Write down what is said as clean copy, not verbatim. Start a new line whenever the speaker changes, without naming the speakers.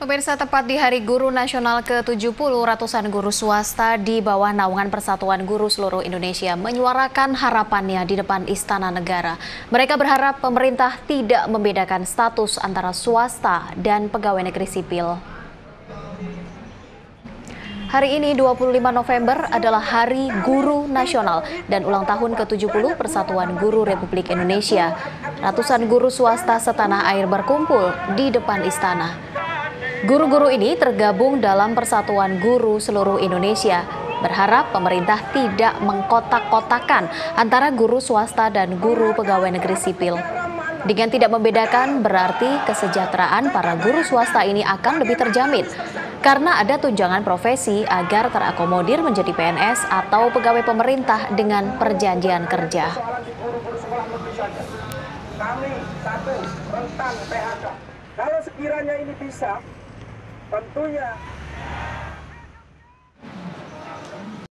Pemirsa, tepat di Hari Guru Nasional ke-70, ratusan guru swasta di bawah naungan Persatuan Guru Seluruh Indonesia menyuarakan harapannya di depan Istana Negara. Mereka berharap pemerintah tidak membedakan status antara swasta dan pegawai negeri sipil. Hari ini 25 November adalah Hari Guru Nasional dan ulang tahun ke-70 Persatuan Guru Republik Indonesia. Ratusan guru swasta setanah air berkumpul di depan istana. Guru-guru ini tergabung dalam Persatuan Guru Seluruh Indonesia, berharap pemerintah tidak mengkotak-kotakan antara guru swasta dan guru pegawai negeri sipil. Dengan tidak membedakan, berarti kesejahteraan para guru swasta ini akan lebih terjamin, karena ada tunjangan profesi agar terakomodir menjadi PNS atau pegawai pemerintah dengan perjanjian kerja.
Kami satu rentan PHK. Kalau sekiranya ini bisa, tentunya